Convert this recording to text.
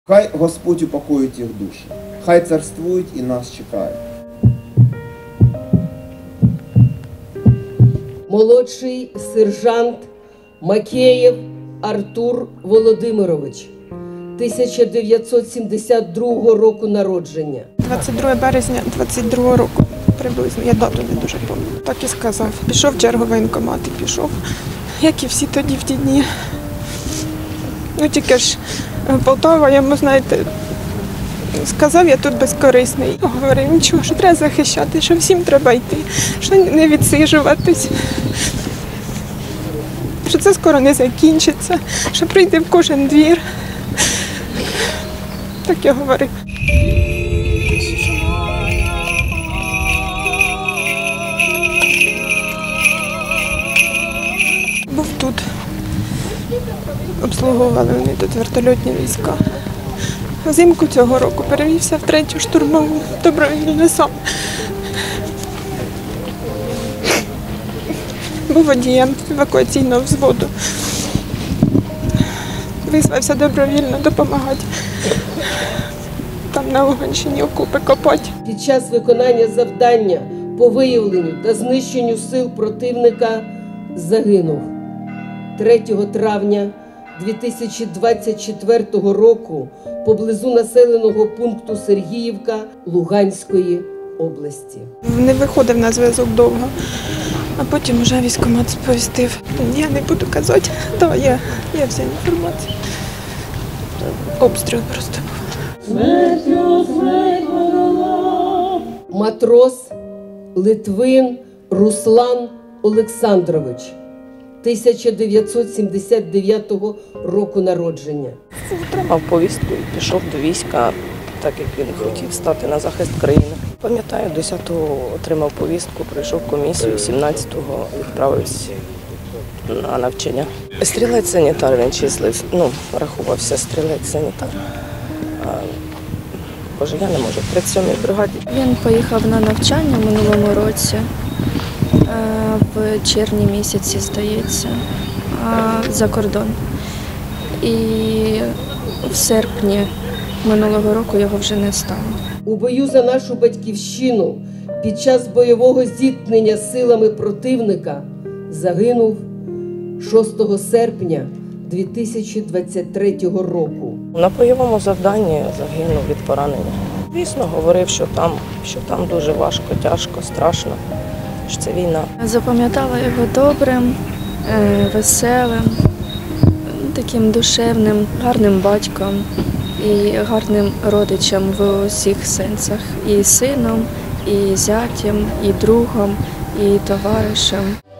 Хай Господь упокоїть їх душі, хай царствують і нас чекають. Молодший сержант Макеєв Артур Володимирович, 1972 року народження. 22 березня 22 року приблизно, я дату не дуже пам'ятаю. Так і сказав. Пішов в черговий воєнкомат і пішов, як і всі тоді в ті дні. Ну тільки ж Полтава йому, знаєте, сказав, я тут безкорисний. Говорив, нічого, що треба захищати, що всім треба йти, що не відсиджуватись, що це скоро не закінчиться, що прийде в кожен двір. Так я говорив. Був тут. Обслуговували вони тут вертольотні війська. Взимку цього року перевівся в 3-ю штурмову добровільно сам. Був водієм евакуаційного взводу. Визвався добровільно допомагати. Там на Луганщині окопи копати. Під час виконання завдання по виявленню та знищенню сил противника загинув 3 травня 2024 року поблизу населеного пункту Сергіївка Луганської області. Не виходив на зв'язок довго, а потім вже військкомат сповістив. Я не буду казати, то є вся інформація. Обстріл просто був. Матрос Литвин Руслан Олександрович, 1979 року народження. Отримав повістку і пішов до війська, так як він хотів стати на захист країни. Пам'ятаю, 10-го отримав повістку, пройшов комісію, 17-го відправився на навчання. Стрілець-санітар він числив, рахувався стрілець-санітар. Боже, я не можу, в 37-й бригаді. Він поїхав на навчання в минулому році, в червні місяці, здається, за кордон. І в серпні минулого року його вже не стало. У бою за нашу батьківщину під час бойового зіткнення з силами противника загинув 6 серпня 2023 року. На бойовому завданні загинув від поранення. Звісно, говорив, що там дуже важко, тяжко, страшно, що це війна. Запам'ятала його добрим, веселим, таким душевним, гарним батьком і гарним родичем в усіх сенсах. І сином, і зятем, і другом, і товаришем.